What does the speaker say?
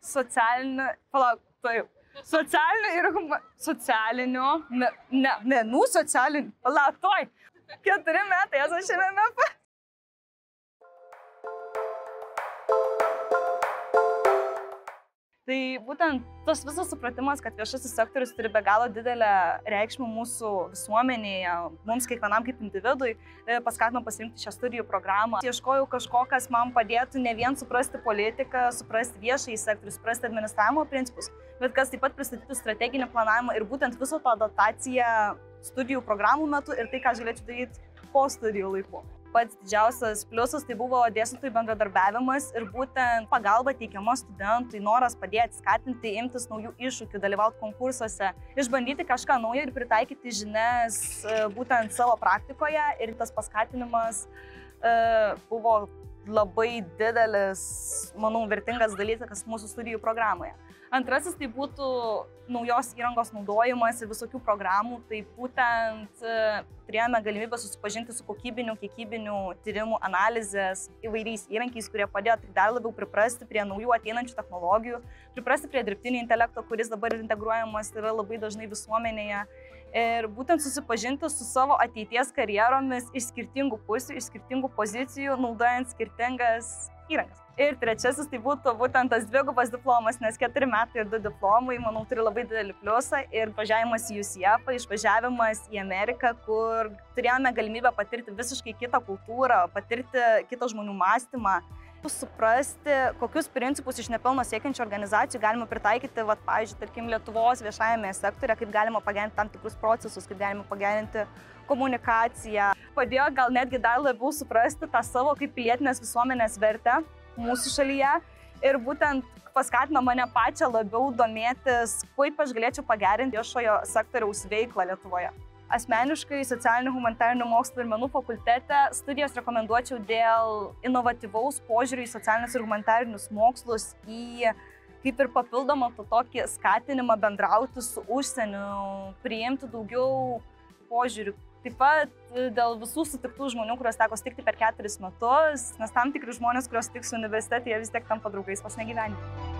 socialinių, palauk, taip, socialinių ir socialinių, menų socialinių, palauk, toj, 4 metai, esu šiame MF. Tai būtent tas visas supratimas, kad viešasis sektorius turi be galo didelę reikšmę mūsų visuomenėje, mums kiekvienam kaip individui, paskatino pasirinkti šią studijų programą. Ieškojau kažko, kas man padėtų ne vien suprasti politiką, suprasti viešąjį sektorių, suprasti administravimo principus, bet kas taip pat pristatytų strateginį planavimą ir būtent viso to adaptaciją studijų programų metu ir tai, ką aš galėčiau daryti po studijų laikų. Pats didžiausias pliusas tai buvo dėstytojų bendradarbiavimas ir būtent pagalba teikiama studentui, noras padėti, skatinti, imtis naujų iššūkių, dalyvauti konkursuose, išbandyti kažką naujo ir pritaikyti žinias būtent savo praktikoje ir tas paskatinimas buvo labai didelis, manau, vertingas dalykas mūsų studijų programoje. Antrasis tai būtų naujos įrangos naudojimas ir visokių programų, tai būtent turėjome galimybę susipažinti su kokybinių, kiekybinių tyrimų, analizės įvairiais įrankiais, kurie padėjo tik dar labiau priprasti prie naujų ateinančių technologijų, priprasti prie dirbtinio intelekto, kuris dabar integruojamas yra labai dažnai visuomenėje. Ir būtent susipažinti su savo ateities karjeromis iš skirtingų pusių, iš skirtingų pozicijų, naudojant skirtingas įrangas. Ir trečiasis tai būtų būtent tas dvigubas diplomas, nes 4 metai ir 2 diplomai, manau, turi labai didelį pliusą ir važiavimas į UCF, išvažiavimas į Ameriką, kur turėjome galimybę patirti visiškai kitą kultūrą, patirti kitą žmonių mąstymą, suprasti, kokius principus iš nepelno siekiančių organizacijų galima pritaikyti, pavyzdžiui, tarkim, Lietuvos viešajame sektorėje, kaip galima pagerinti tam tikrus procesus, kaip galima pagerinti komunikaciją. Padėjo gal netgi dar labiau suprasti tą savo kaip pilietinės visuomenės vertę mūsų šalyje ir būtent paskatino mane pačią labiau domėtis, kaip aš galėčiau pagerinti viešojo sektoriaus veiklą Lietuvoje. Asmeniškai socialinių humanitarinių mokslų ir menų fakultete studijas rekomenduočiau dėl inovatyvaus požiūrių į socialinius ir humanitarinius mokslus, į kaip ir papildomą tokį skatinimą bendrauti su užsieniu, priimti daugiau požiūrių. Taip pat dėl visų sutiktų žmonių, kuriuos teko sutikti per 4 metus, nes tam tikri žmonės, kuriuos sutiksiu universitete, jie vis tiek tampa draugais vos negyvenime.